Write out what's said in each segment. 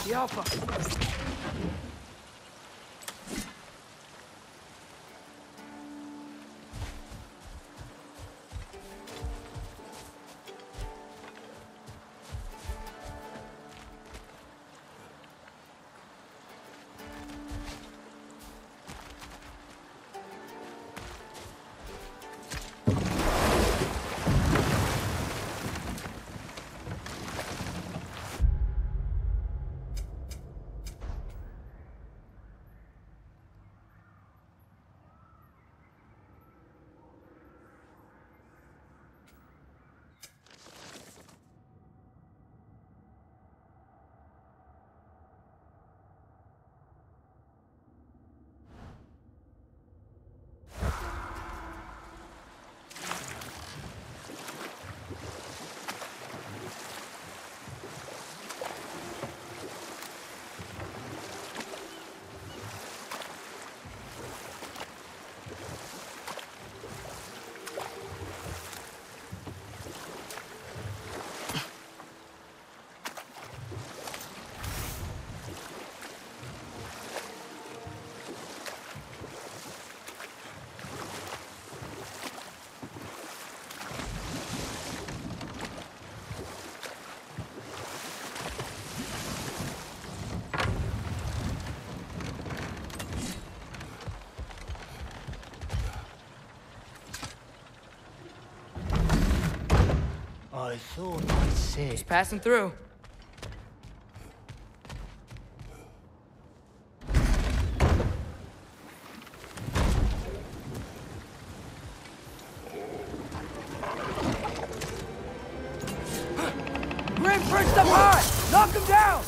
The Alpha. I thought I'd say. Just passing through. Grim perched up high! Knock him down!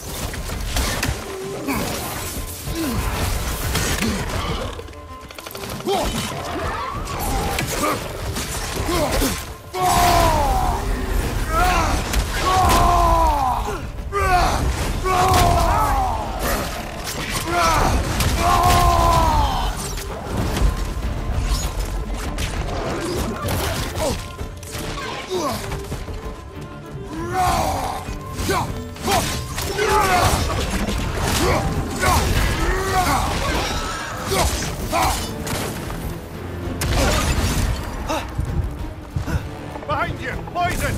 Behind you! Poison!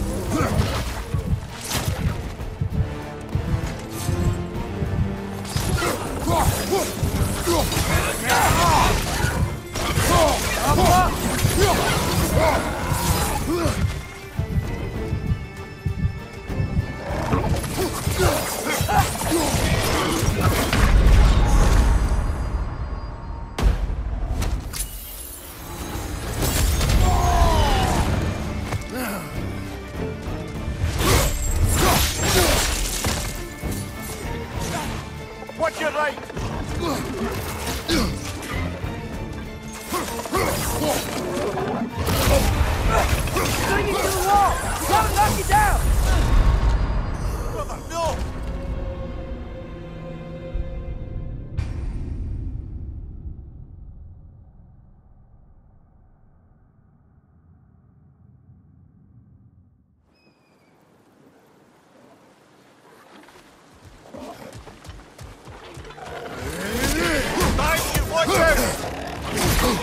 Watch your right! Swing it to the wall! Come knock you down! Brother, no! Behind you! Watch out!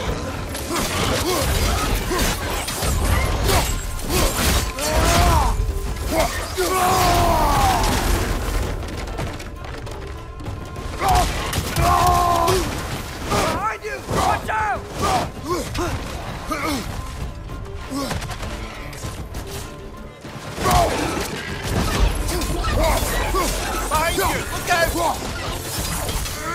Behind you! Watch out! Behind you! Look out!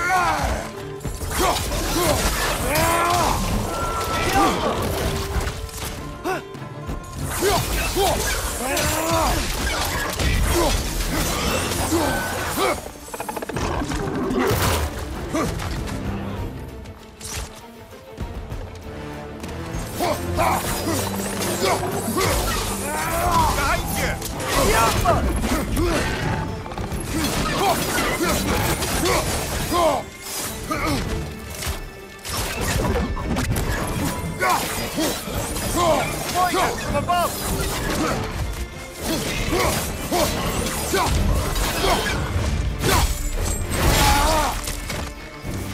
Behind you! The Alpha! Poison from above!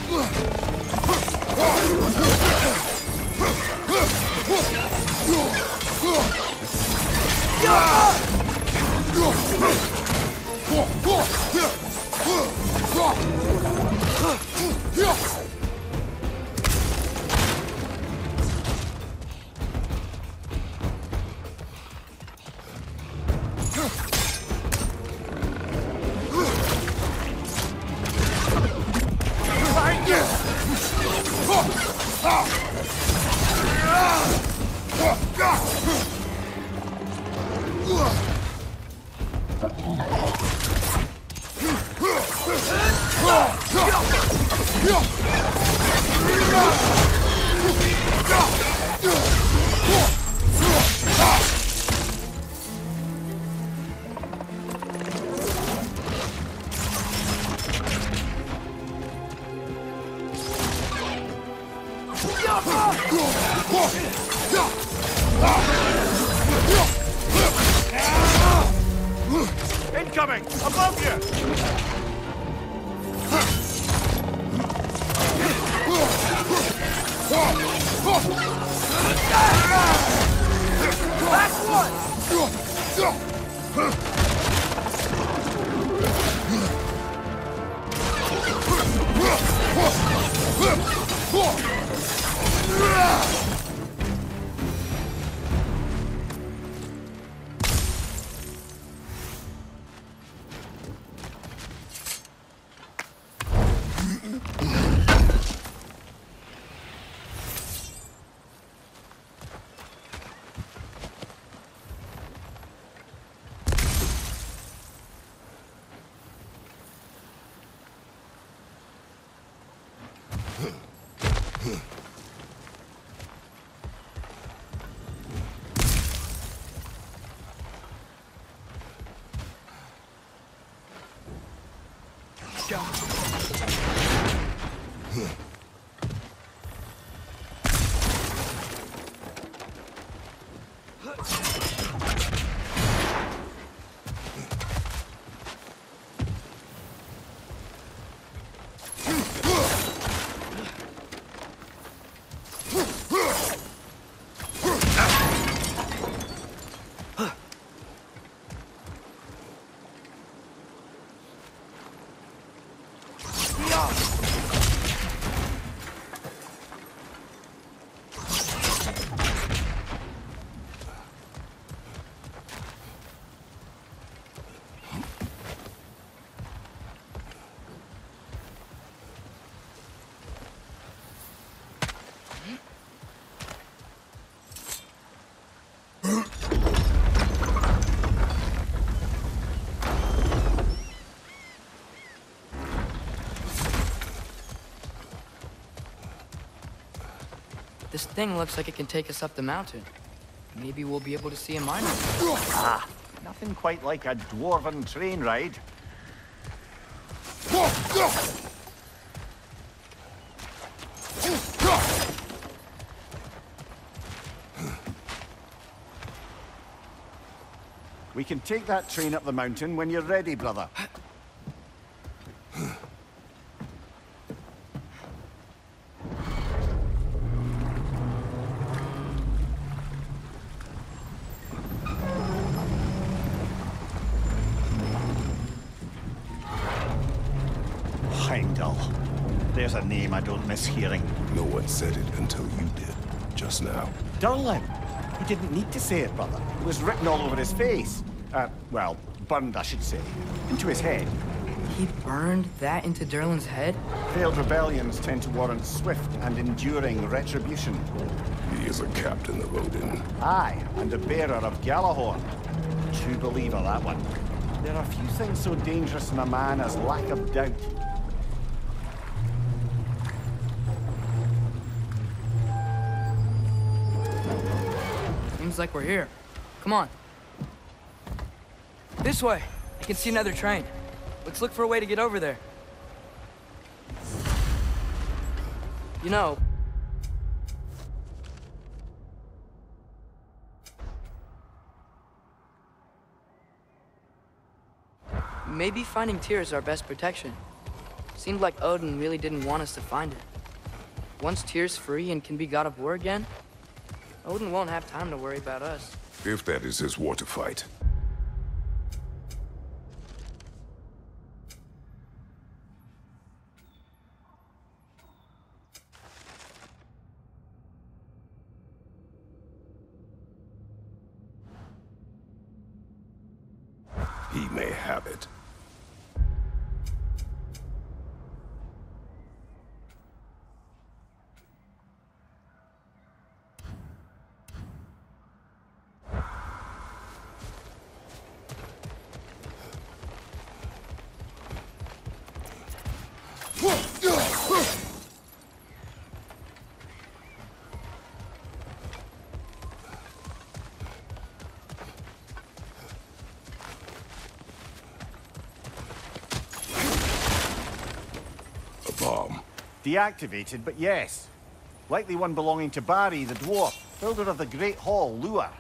Incoming! Above you! Last one! This thing looks like it can take us up the mountain. Maybe we'll be able to see a miner. Ah, nothing quite like a dwarven train ride. We can take that train up the mountain when you're ready, brother. Heimdall. There's a name I don't miss hearing. No one said it until you did, just now. Durlin. He didn't need to say it, brother. It was written all over his face. Well, burned, I should say. Into his head. He burned that into Durlin's head? Failed rebellions tend to warrant swift and enduring retribution. He is a captain of Odin. Aye, and a bearer of Gjallarhorn. True believer, that one. There are few things so dangerous in a man as lack of doubt. Seems like we're here. Come on. This way. I can see another train. Let's look for a way to get over there. You know... maybe finding Tyr is our best protection. Seemed like Odin really didn't want us to find it. Once Tyr's free and can be God of War again, Odin won't have time to worry about us. If that is his war to fight. He may have it. Bomb. Deactivated, but yes. Likely one belonging to Barry, the dwarf, builder of the Great Hall, Lua.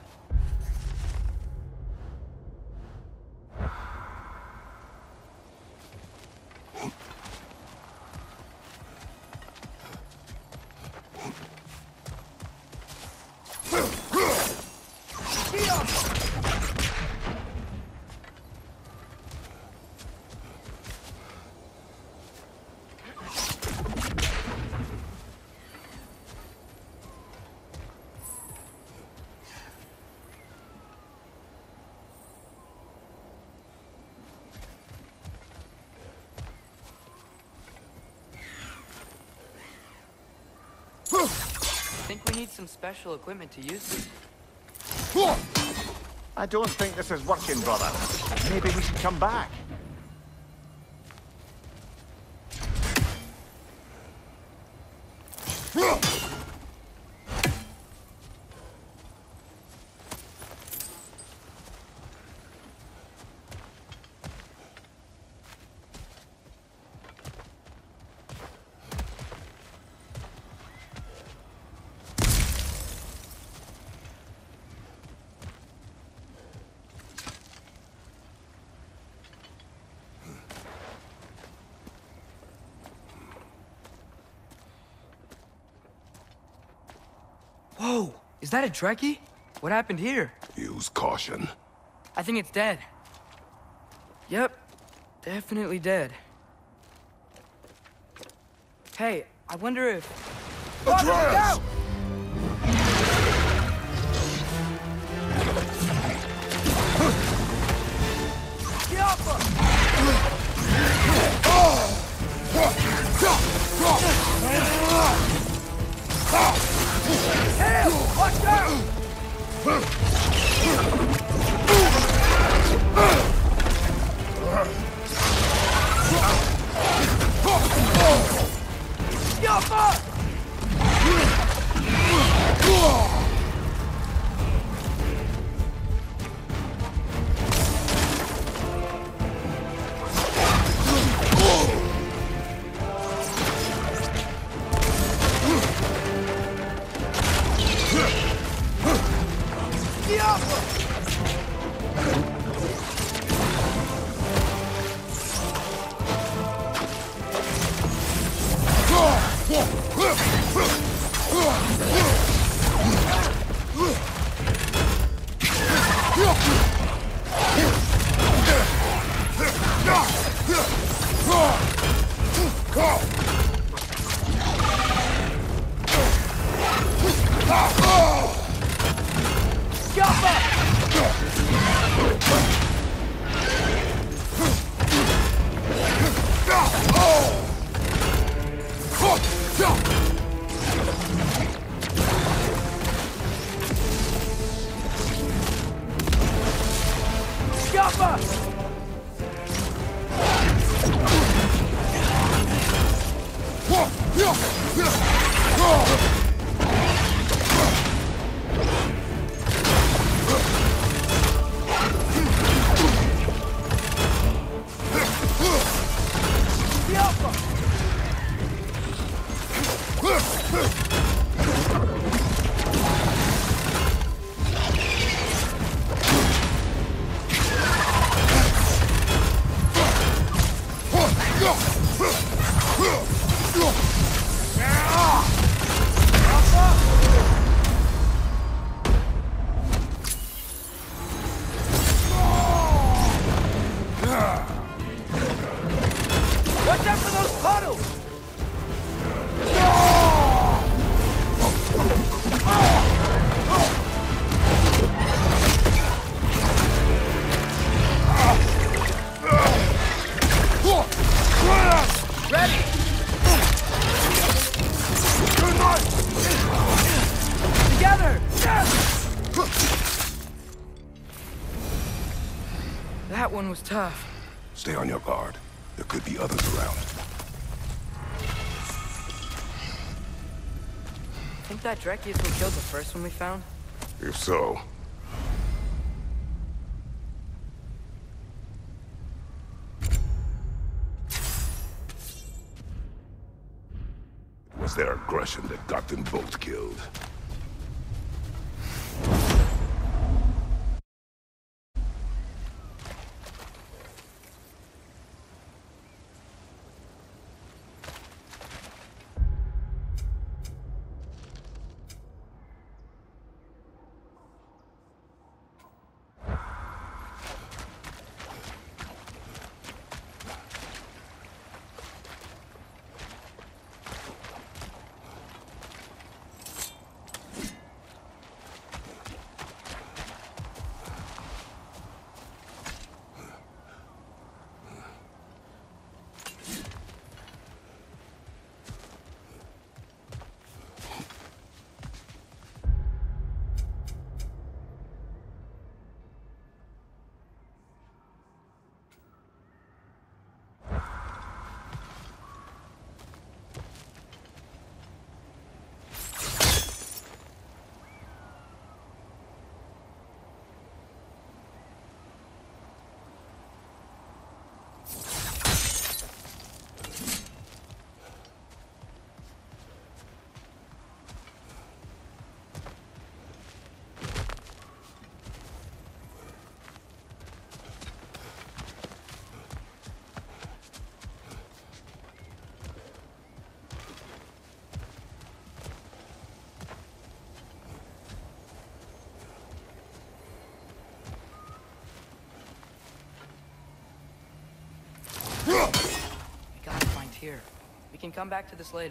Think we need some special equipment to use this? I don't think this is working, brother. Maybe we should come back. Whoa! Is that a Trekkie? What happened here? Use caution. I think it's dead. Yep. Definitely dead. Hey, I wonder if... Atreus! Watch out! That one was tough. Stay on your guard. There could be others around. Think that Dreki is what killed the first one we found? If so... it was their aggression that got them both killed. We gotta find Tyr. We can come back to this later.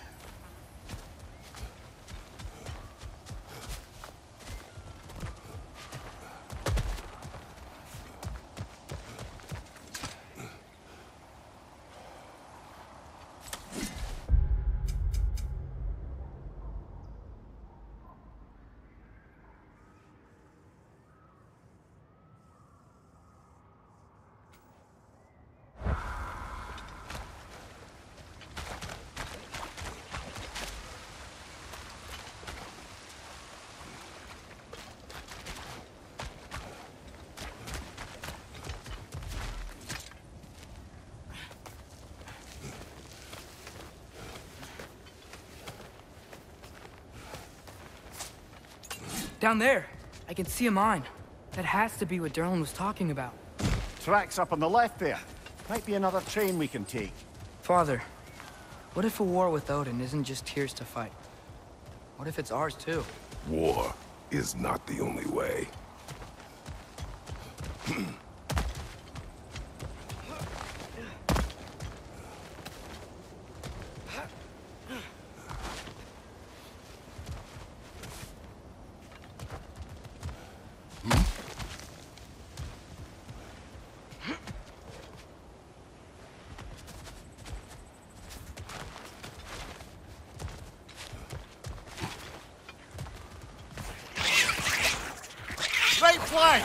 Down there, I can see a mine. That has to be what Durlin was talking about. Tracks up on the left there. Might be another train we can take. Father, what if a war with Odin isn't just Tyr's to fight? What if it's ours too? War is not the only way. Right flank!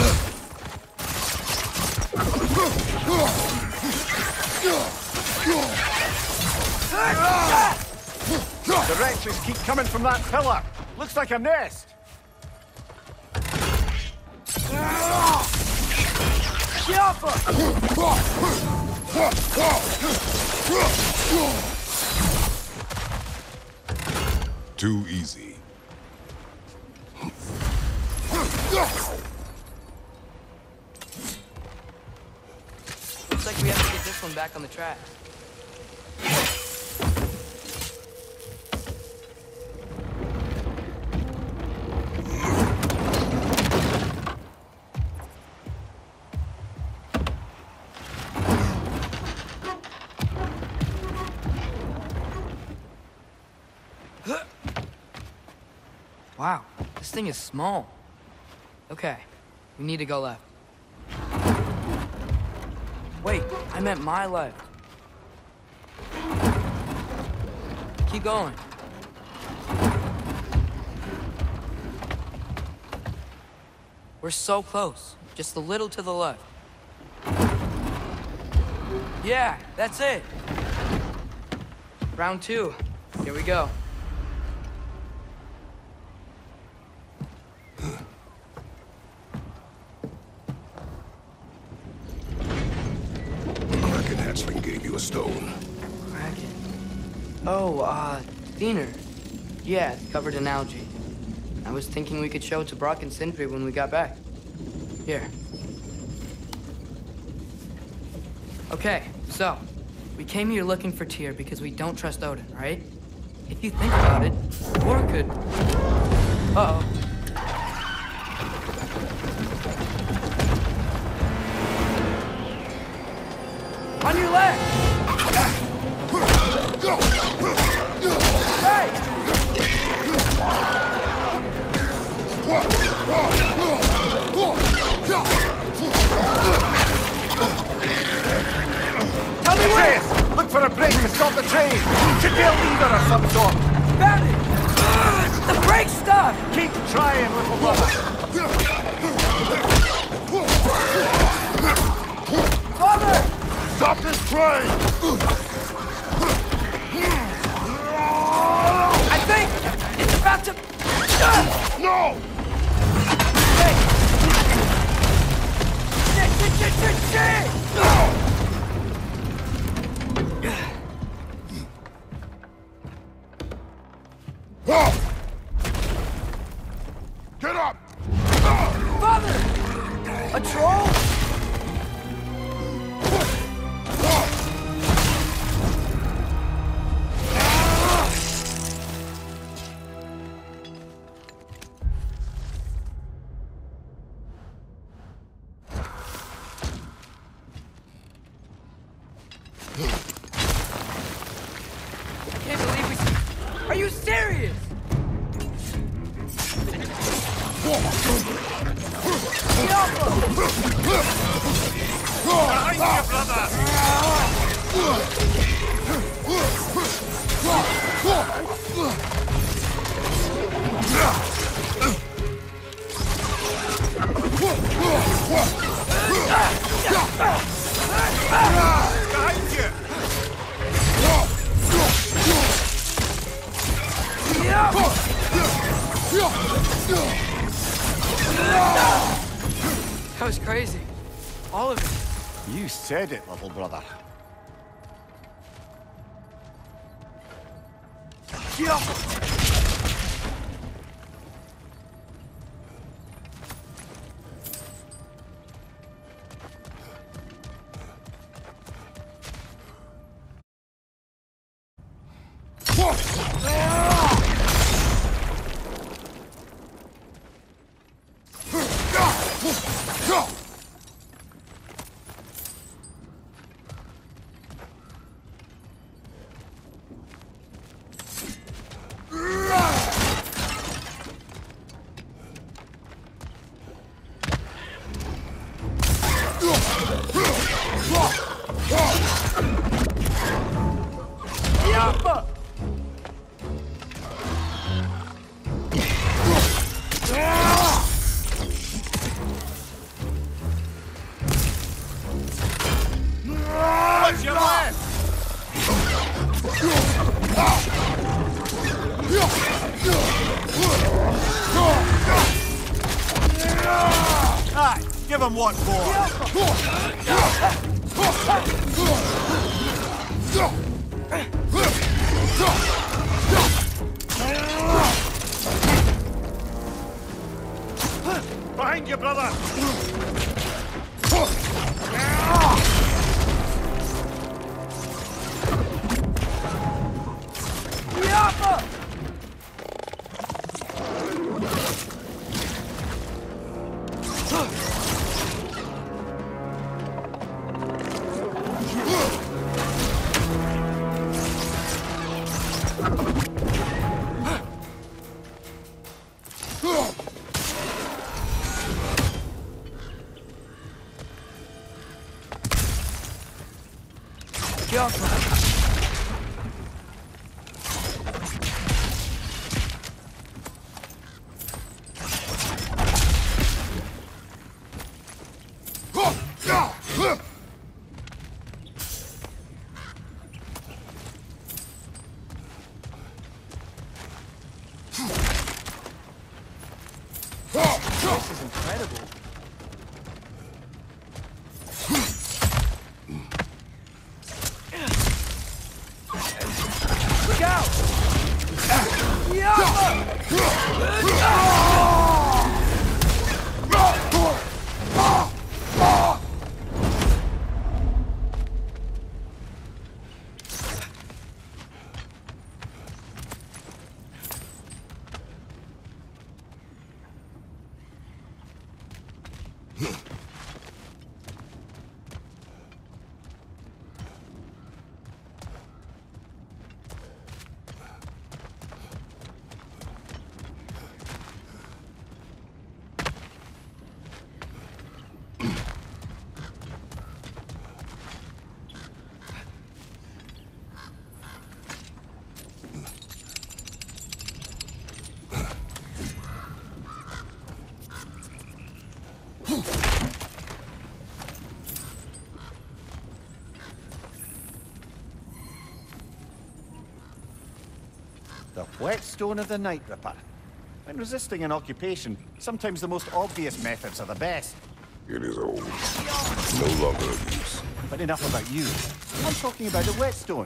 The wretches keep coming from that pillar. Looks like a nest. Too easy. Looks like we have to get this one back on the track. Wow, this thing is small. Okay, we need to go left. Wait, I meant my left. Keep going. We're so close. Just a little to the left. Yeah, that's it. Round 2. Here we go. Kraken hatchling gave you a stone. Kraken. Oh, Diener. Yeah, it's covered in algae. I was thinking we could show it to Brock and Sindri when we got back. Here. Okay, so, we came here looking for Tyr because we don't trust Odin, right? If you think about it, Thor could... Uh-oh. On your left! Hey! Tell me where! Look for a break to stop the train! Should be a lever or some sort! Found it! The brake stuff! Keep trying, little brother! Father! Stop this train! I think it's about to... No! Hey! Shit! Get up! Father! A troll? I can't believe we... Are you serious? That was crazy. All of it. You said it, little brother. Aye, give him what Behind you, brother! The whetstone of the Night Ripper. When resisting an occupation, sometimes the most obvious methods are the best. It is old. No longer of use. But enough about you. I'm talking about the whetstone.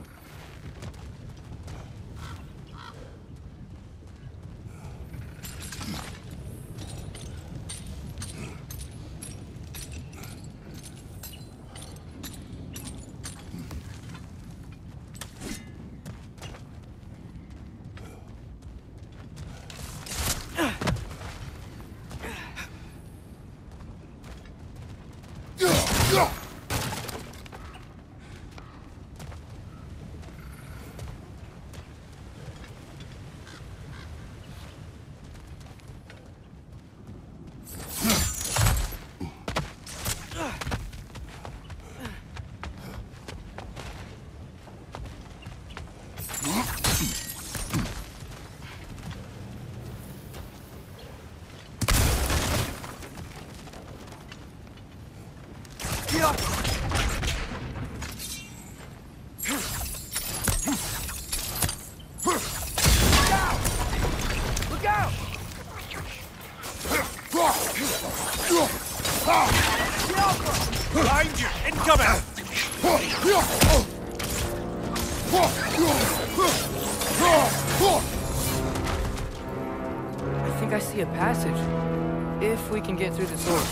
Behind you! Incoming! I think I see a passage. If we can get through the door.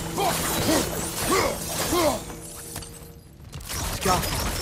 Let's go.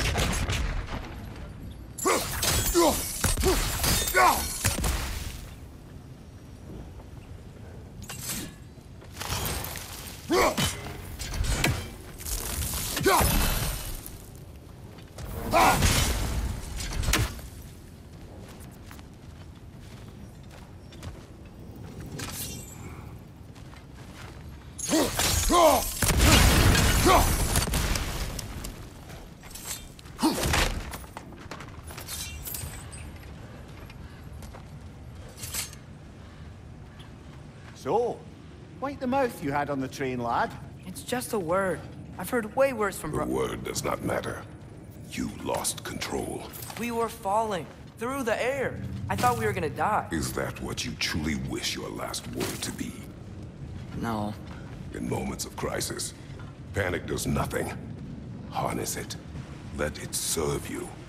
So, wipe the mouth you had on the train, lad. It's just a word. I've heard way worse from The word does not matter. You lost control. We were falling through the air. I thought we were gonna die. Is that what you truly wish your last word to be? No. In moments of crisis, panic does nothing. Harness it. Let it serve you.